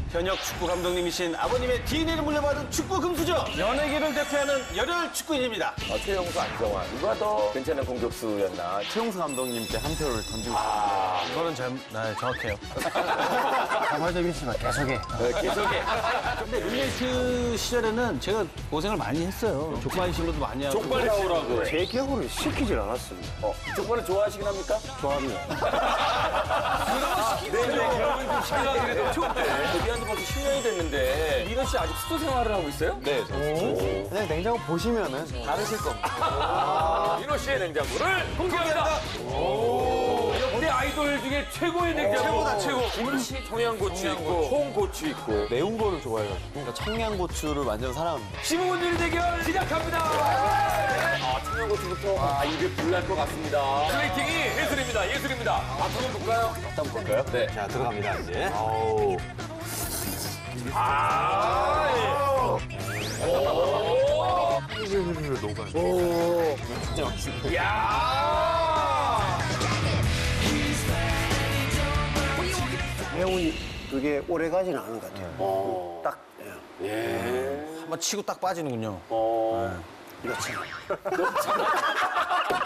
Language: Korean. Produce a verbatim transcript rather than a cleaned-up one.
현역 축구 감독님이신 아버님의 디엔에이를 물려받은 축구 금수저, 연예계를 대표하는 열혈 축구인입니다. 어, 최용수, 안정환 누가 더 괜찮은 공격수였나? 최용수 감독님께 한 표를 던지고 아, 이거는 잘, 네, 정확해요. 가발적인 씨만 계속해. 네, 계속해. 근데 룰레이트 시절에는 제가 고생을 많이 했어요. 족발 신고도 많이 하고. 족발 나오라고. 제 기억으로 시키질 않았습니다. 어, 족발을 좋아하시긴 합니까? 좋아합니다. 네, 네, 경험이 좀 시키려고 그래도 좋은데. 데뷔한 지 벌써 십 년이 됐는데 민호 씨 아직 수도 생활을 하고 있어요? 네, 저 그냥 냉장고 보시면은 다르실 겁니다. 민호 씨의 냉장고를 공개합니다. 오, 역대 아이돌 중에 최고의 냉장고. 최고다, 최고. 민호 씨 청양고추 있고, 홍고추 있고. 매운 거를 좋아해가지고 그러니까 청양고추를 완전 사랑합니다. 십오 분 일 대결 시작합니다. 아, 청양고추부터 아, 입에 불날 것 같습니다. 플레이팅이 예술입니다, 예술입니다. 아, 한번 볼까요? 한번 볼까요? 네. 자, 들어갑니다, 이제. 아우. 아, 예. 오. 오. 진짜 맛있습니다. 이야. 매운이 그게 오래 가지는 않은 것 같아요. 어. 딱, 예. 예. 한번 치고 딱 빠지는군요. 어. 이렇지.